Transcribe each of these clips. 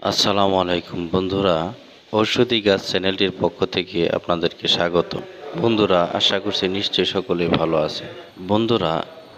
আসসালামু আলাইকুম বন্ধুরা, ঔষধি গাছ চ্যানেলটির পক্ষ থেকে আপনাদেরকে স্বাগত। বন্ধুরা, আশা করছি নিশ্চয়ই সকলেই ভালো আছে। বন্ধুরা,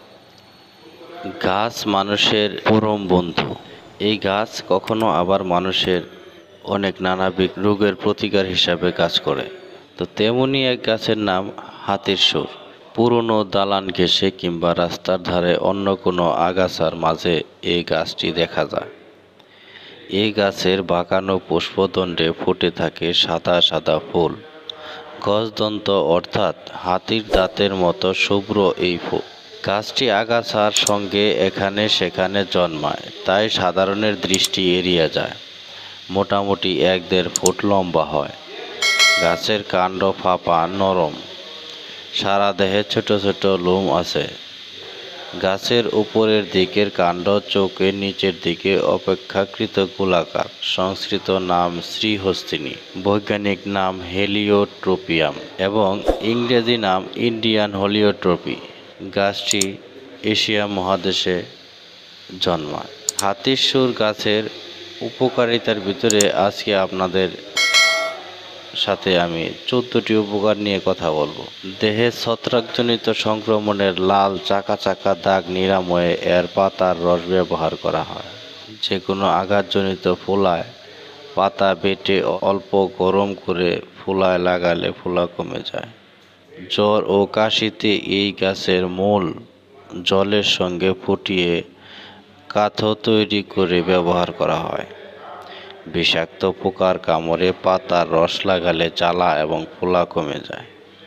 গাছ মানুষের পরম বন্ধু। এই গাছ কখনো আবার মানুষের অনেক নানাবিধ রোগের প্রতিকার হিসাবে কাজ করে। তো তেমনি এক গাছের নাম হাতির সুর। পুরনো দালান ঘেঁষে কিংবা রাস্তার ধারে অন্য কোনো আগাছার মাঝে এই গাছটি দেখা যায়। এই গাছের বাঁকানো পুষ্পদণ্ডে ফুটে থাকে সাদা সাদা ফুল। গজদন্ত অর্থাৎ হাতির দাঁতের মতো শুভ্র এই ফুল। গাছটি আগাছার সঙ্গে এখানে সেখানে জন্মায়, তাই সাধারণের দৃষ্টি এড়িয়ে যায়। মোটামুটি 1-1.5 ফুট লম্বা হয়। গাছের কাণ্ড ফাঁপা নরম। সারা দেহে ছোট ছোট লোম আছে। গাছের উপরের দিকের কাণ্ড চোখের নিচের দিকে অপেক্ষাকৃত গোলাকার। সংস্কৃত নাম শ্রীহস্তিনী, বৈজ্ঞানিক নাম হেলিওট্রোপিয়াম এবং ইংরেজি নাম ইন্ডিয়ান হেলিওট্রপি। গাছটি এশিয়া মহাদেশে জন্মায়। হাতির সুর গাছের উপকারিতার ভিতরে আজকে আপনাদের সাথে আমি 14টি উপকার নিয়ে কথা বলবো। দেহে ছত্রাকজনিত সংক্রমণের লাল চাকা চাকা দাগ নিরাময়ে এর পাতার রস ব্যবহার করা হয়। যে কোনো আঘাতজনিত ফোলায় পাতা বেটে অল্প গরম করে ফোলায় লাগালে ফোলা কমে যায়। জ্বর ও কাশিতে এই গাছের মূল জলের সঙ্গে ফুটিয়ে কাথো তৈরি করে ব্যবহার করা হয়। বিষাক্ত পোকার কামড়ে পাতার রস লাগালে জ্বালা এবং ফোলা কমে যায়।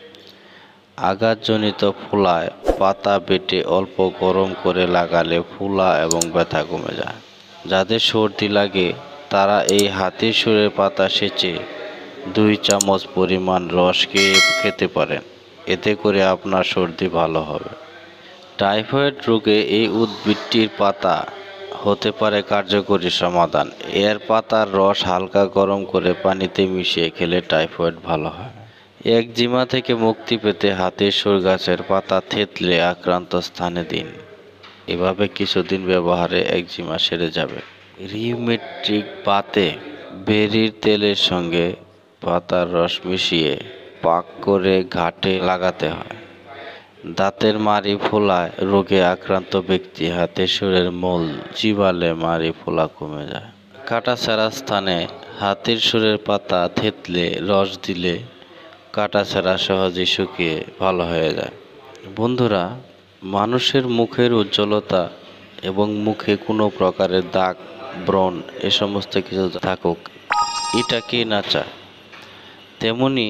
আঘাতজনিত ফোলায় পাতা বেটে অল্প গরম করে লাগালে ফোলা এবং ব্যথা কমে যায়। যাদের সর্দি লাগে তারা এই হাতির সুরের পাতা সেচে 2 চামচ পরিমাণ রস খেতে পারেন। এতে করে আপনার সর্দি ভালো হবে। টাইফয়েড রোগে এই উদ্ভিদটির পাতা হতে পারে কার্যকরী সমাধান। এর পাতার রস হালকা গরম করে পানিতে মিশিয়ে খেলে টাইফয়েড ভালো হয়। একজিমা থেকে মুক্তি পেতে হাতির সুর গাছের পাতা থেতলে আক্রান্ত স্থানে দিন। এভাবে কিছুদিন ব্যবহারে একজিমা সেরে যাবে। রিউমেটিক বাতে বেরির তেলের সঙ্গে পাতার রস মিশিয়ে পাক করে ঘাটে লাগাতে হয়। দাঁতের মাড়ি ফোলায় রোগে আক্রান্ত ব্যক্তি হাতির সুরের মূল চিবালে মাড়ি ফোলা কমে যায়। কাটাছেঁড়া স্থানে হাতির সুরের পাতা থেতলে রস দিলে কাটাছেঁড়া সহজেই শুকিয়ে ভালো হয়ে যায়। বন্ধুরা, মানুষের মুখের উজ্জ্বলতা এবং মুখে কোনো প্রকারের দাগ, ব্রন এ সমস্ত কিছু থাকুক, এটা কে না চায়। তেমনি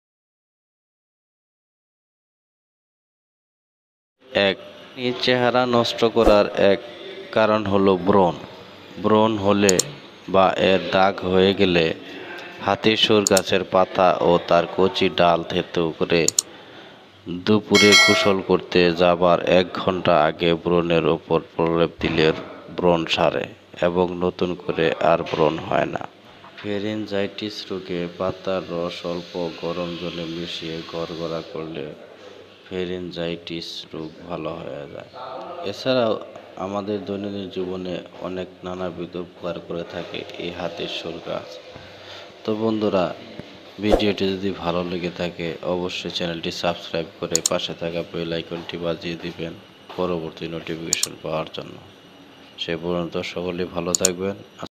এক চেহারা নষ্ট করার এক কারণ হলো ব্রন। ব্রন হলে বা এর দাগ হয়ে গেলে হাতির সুর গাছের পাতা ও তার কচি ডাল থেতো করে দুপুরে গোসল করতে যাবার 1 ঘন্টা আগে ব্রণের ওপর প্রলেপ দিলে ব্রণ সারে এবং নতুন করে আর ব্রণ হয় না। ফেরেনজাইটিস রোগে পাতার রস অল্প গরম জলে মিশিয়ে গড়গড়া করলে ফেরেনজাইটিস রোগ ভালো হয়ে যায়। এছাড়াও আমাদের দৈনন্দিন জীবনে অনেক নানাবিধ উপকার করে থাকে এই হাতির সুর গাছ। তো বন্ধুরা, ভিডিওটি যদি ভালো লেগে থাকে অবশ্যই চ্যানেলটি সাবস্ক্রাইব করে পাশে থাকা বেল আইকনটি বাজিয়ে দিবেন পরবর্তী নোটিফিকেশন পাওয়ার জন্য। সে পর্যন্ত সকলেই ভালো থাকবেন।